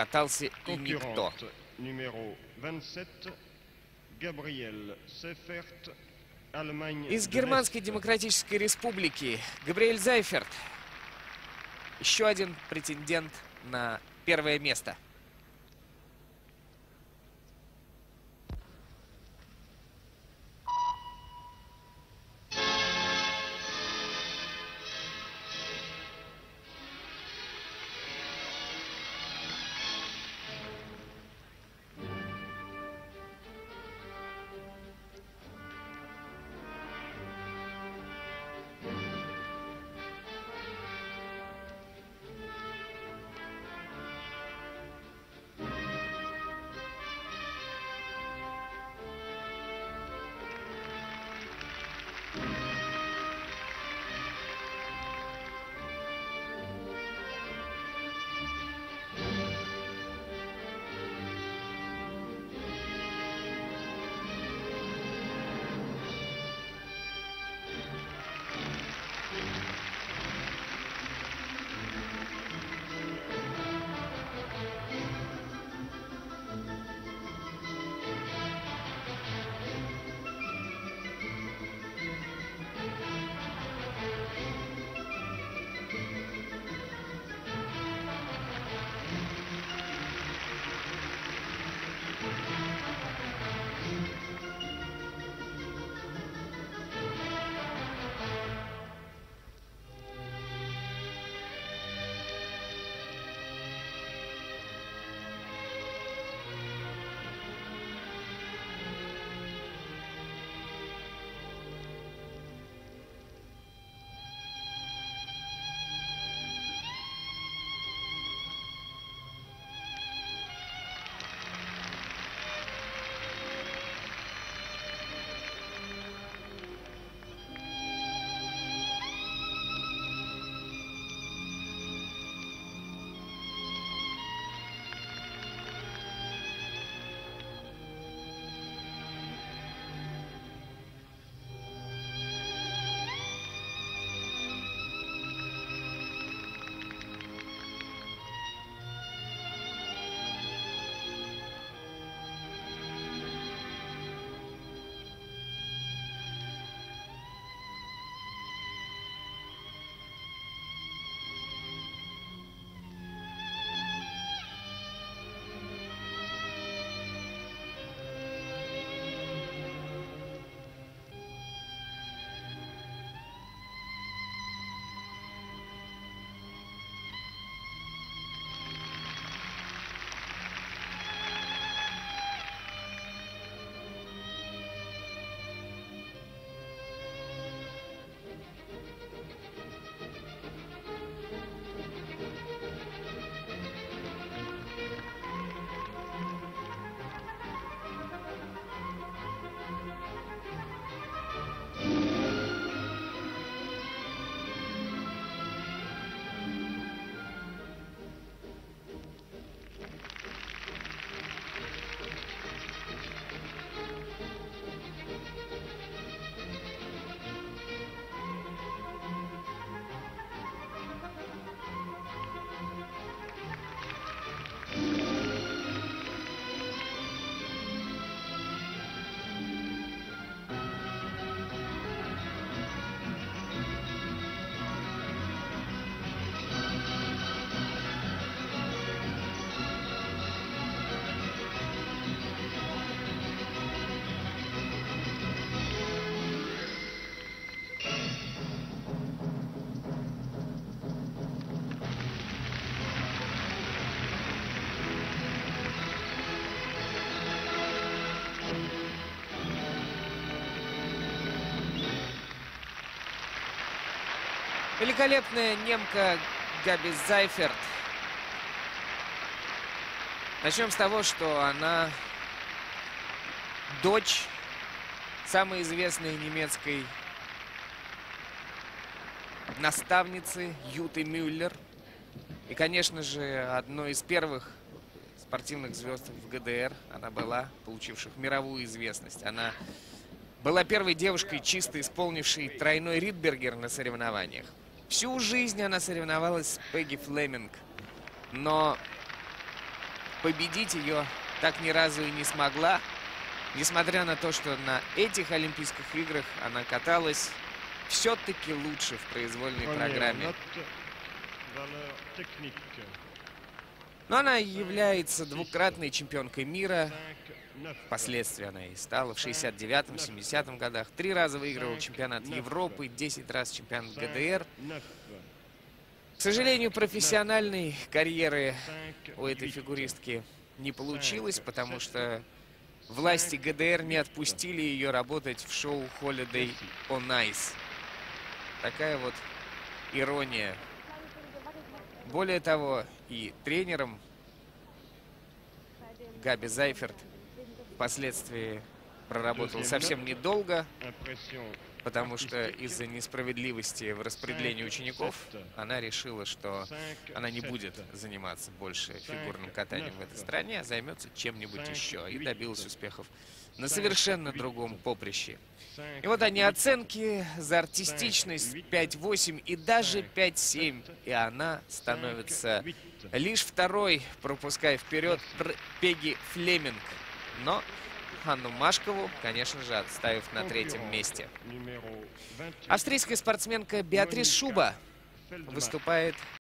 катался и никто. Numéro 27, Gabriele Seyfert, Allemagne Из de Германской l'Est. Демократической Республики Габриэль Зайферт. Еще один претендент на первое место. Великолепная немка Габи Зайферт. Начнем с того, что она дочь самой известной немецкой наставницы Юты Мюллер. И, конечно же, одной из первых спортивных звезд в ГДР она была, получивших мировую известность. Она была первой девушкой, чисто исполнившей тройной Ридбергер на соревнованиях. Всю жизнь она соревновалась с Пегги Флеминг, но победить ее так ни разу и не смогла. Несмотря на то, что на этих Олимпийских играх она каталась все-таки лучше в произвольной программе. Но она является двукратной чемпионкой мира. Впоследствии она и стала в 69-м, 70-м годах. 3 раза выигрывала чемпионат Европы, 10 раз чемпионат ГДР. К сожалению, профессиональной карьеры у этой фигуристки не получилось, потому что власти ГДР не отпустили ее работать в шоу Holiday on Ice. Такая вот ирония. Более того, и тренером Габи Зайферт впоследствии проработал совсем недолго, потому что из-за несправедливости в распределении учеников она решила, что она не будет заниматься больше фигурным катанием в этой стране, а займется чем-нибудь еще. И добилась успехов на совершенно другом поприще. И вот они оценки за артистичность 5,8 и даже 5,7. И она становится лишь второй, пропуская вперед Пегги Флеминг. Но Анну Машкову, конечно же, отставив на 3-м месте. Австрийская спортсменка Беатрис Шуба выступает